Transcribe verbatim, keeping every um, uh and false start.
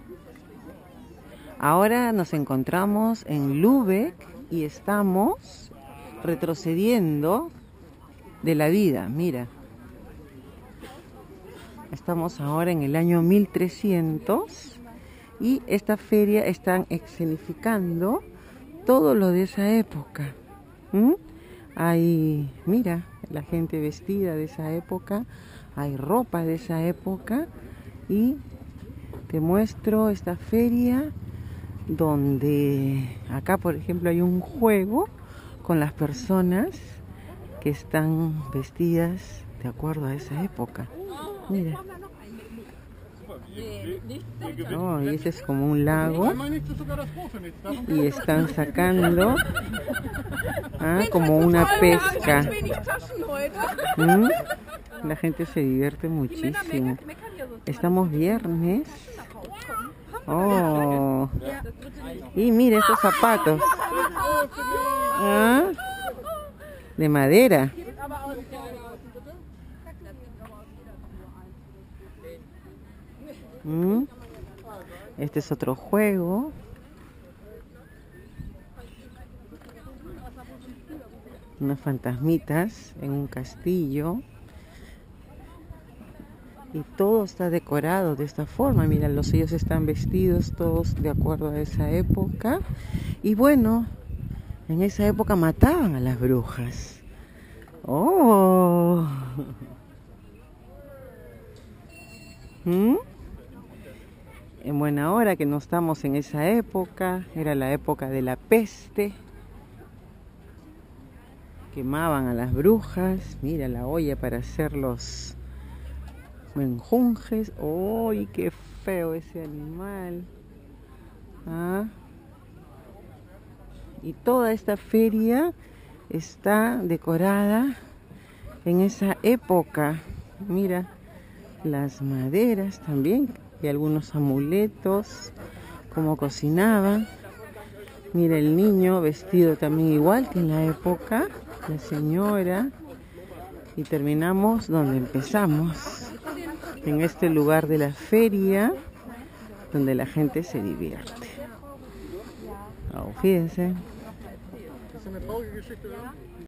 Ahora nos encontramos en Lübeck y estamos retrocediendo de la vida, mira. Estamos ahora en el año mil trescientos y esta feria están escenificando todo lo de esa época. ¿Mm? Hay, mira, la gente vestida de esa época, hay ropa de esa época y te muestro esta feria donde acá, por ejemplo, hay un juego con las personas que están vestidas de acuerdo a esa época. Mira. Oh, y ese es como un lago y están sacando ah, como una pesca. ¿Mm? La gente se divierte muchísimo. Estamos viernes. Oh, y mira estos zapatos ¿ah? De madera. ¿Mm? Este es otro juego. Unas fantasmitas en un castillo. Y todo está decorado de esta forma. Mira, los ellos están vestidos todos de acuerdo a esa época. Y bueno, en esa época mataban a las brujas. ¡Oh! ¿Mm? En buena hora que no estamos en esa época. Era la época de la peste. Quemaban a las brujas. Mira la olla para hacer los menjunjes. ¡Uy, qué feo ese animal! ¿Ah? Y toda esta feria está decorada en esa época. Mira, las maderas también y algunos amuletos, cómo cocinaban. Mira el niño vestido también igual que en la época, la señora. Y terminamos donde empezamos, en este lugar de la feria donde la gente se divierte. Oh, fíjense.